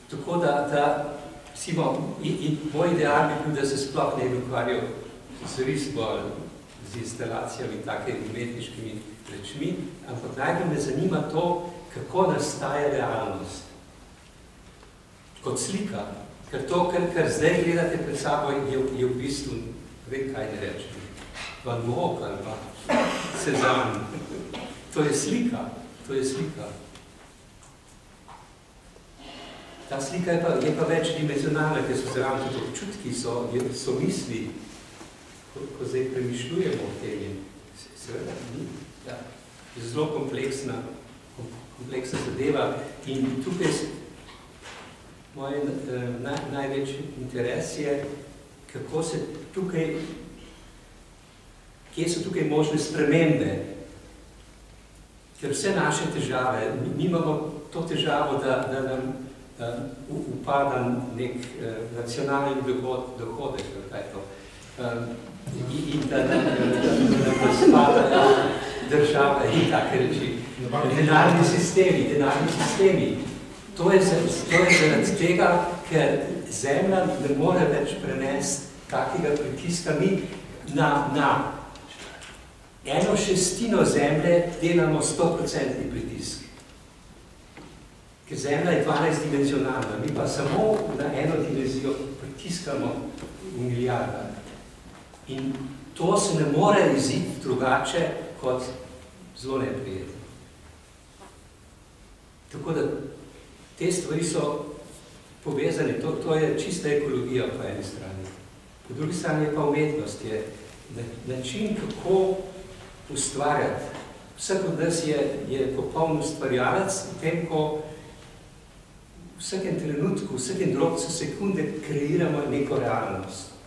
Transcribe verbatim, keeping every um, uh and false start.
Tako da, da recimo, in, in moj ideal bi bil, da se sploh ne bi ukvarjal z risbo, z instalacijami, take umetniškimi rečmi, ampak najbolj me zanima to, kako nastaja realnost. Kot slika. Ker to, kar, kar zdaj gledate pred sabo, je, je v bistvu, vem kaj ne rečem, Van Gogh ali pa Cezanne. To je slika. To je slika. Ta slika je pa, je pa večdimenzionalna, ker so zraven tudi občutki, so, so misli, ko, ko zdaj premišljujemo o tem. Seveda, ni. Ja. Je zelo kompleksna, kompleksna zadeva in tukaj moj naj, največji interes je, kako se tukaj, kje so tukaj možne spremembe. Ker vse naše težave, mi imamo to težavo, da, da nam uh, upada nek uh, nacionalni dohod, dohodek, kaj je to, uh, in, in da nam razpada država in take reči. Denarni sistemi, denarni sistemi. To je, to je zaradi tega, ker zemlja ne more več prenesti takega pritiska. Mi na, na eno šestino zemlje delamo stoprocentni pritisk. Ker zemlja je dvanajstdimenzionalna, mi pa samo na eno dimenzijo pritiskamo v milijardah. In to se ne more iziti drugače kot zelo neprijetno. Tako da te stvari so povezane, to, to je čista ekologija po eni strani. Po drugi strani je pa umetnost, je način, kako ustvarjati. Vsak od nas je, je popoln ustvarjalec, v tem, ko v vsakem trenutku, v vsakem drobcu sekunde kreiramo neko realnost.